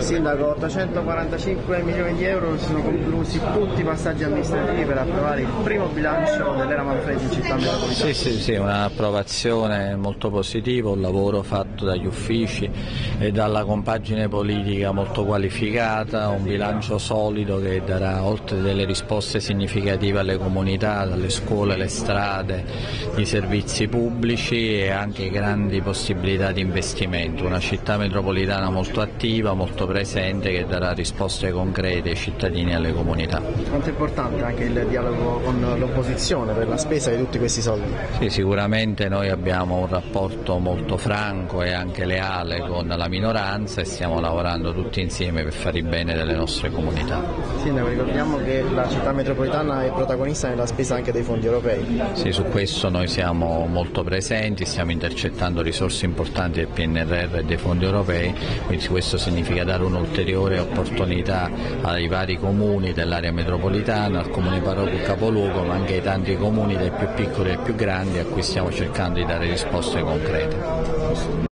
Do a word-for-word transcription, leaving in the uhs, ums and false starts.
Sindaco, ottocentoquarantacinque milioni di euro, si sono conclusi tutti i passaggi amministrativi per approvare il primo bilancio dell'era Manfredi in città metropolitana. Sì, sì, sì, un'approvazione molto positiva, un lavoro fatto dagli uffici e dalla compagine politica molto qualificata, un bilancio solido che darà, oltre delle risposte significative alle comunità, dalle scuole, le strade, i servizi pubblici e anche grandi possibilità di investimento. Una città metropolitana molto attiva, molto presente, che darà risposte concrete ai cittadini e alle comunità. Quanto è importante anche il dialogo con l'opposizione per la spesa di tutti questi soldi? Sì, sicuramente noi abbiamo un rapporto molto franco e anche leale con la minoranza e stiamo lavorando tutti insieme per fare il bene delle nostre comunità. Sindaco, ricordiamo che la città metropolitana è protagonista nella spesa anche dei fondi europei. Sì, su questo noi siamo molto presenti, stiamo intercettando risorse importanti del P N R R e dei fondi europei, quindi questo significa dare un'ulteriore opportunità ai vari comuni dell'area metropolitana, al comune parroquio capoluogo, ma anche ai tanti comuni dai più piccoli ai più grandi a cui stiamo cercando di dare risposte concrete.